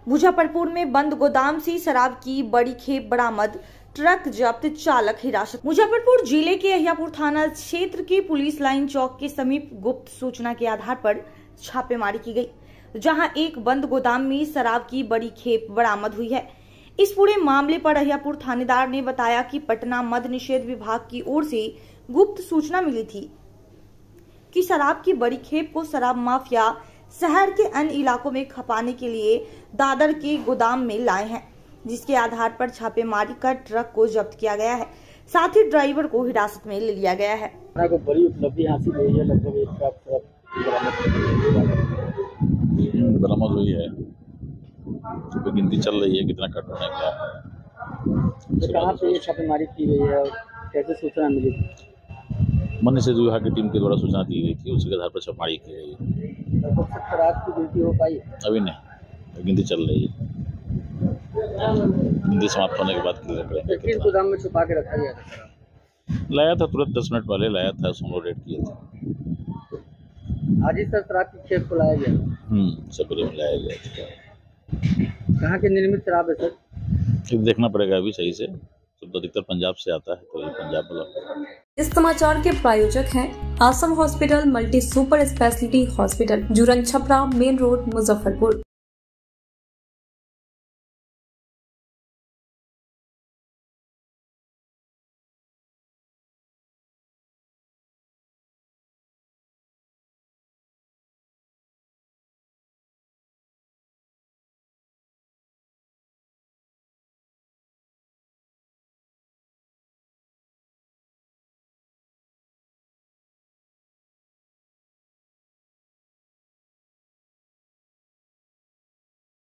मुजफ्फरपुर में बंद गोदाम से शराब की बड़ी खेप बरामद, ट्रक जब्त, चालक हिरासत। मुजफ्फरपुर जिले के अहियापुर थाना क्षेत्र के पुलिस लाइन चौक के समीप गुप्त सूचना के आधार पर छापेमारी की गई, जहां एक बंद गोदाम में शराब की बड़ी खेप बरामद हुई है। इस पूरे मामले पर अहियापुर थानेदार ने बताया कि पटना मद्य निषेध विभाग की ओर से गुप्त सूचना मिली थी कि शराब की बड़ी खेप को शराब माफिया शहर के अन्य इलाकों में खपाने के लिए दादर के गोदाम में लाए हैं, जिसके आधार पर छापेमारी कर ट्रक को जब्त किया गया है। साथ ही ड्राइवर को हिरासत में ले लिया गया है। को बड़ी उपलब्धि हासिल हुई है, लगभग एक ट्रक बरामद हुई है। तो गिनती चल रही है कितना कट होने का। तो कहाँ पे छापेमारी की गई है और कैसे सूचना मिली? मद्य निषेध विभाग की टीम के द्वारा सूचना दी गई थी, उसी के आधार पर छापेमारी की गई है। शराब की गिनती हो पाई? अभी नहीं, तो गिनती चल रही है। गिनती समाप्त होने के बाद क्लियर करेंगे। किस गोदाम में छुपा के रखा गया था? लाया था, तुरंत 10 मिनट पहले लाया था, उसमें रेड किए थे। आज ही सर शराब की खेप को लाया गया? सबरे में लाया गया था। कहाँ के निर्मित शराब है सर? ये देखना पड़ेगा अभी सही से। तो अधिकतर पंजाब से आता है, तो ये पंजाब वाला। इस समाचार के प्रायोजक हैं आसम hospital multi super speciality hospital, Juran Chhapra, main road, Muzaffarpur.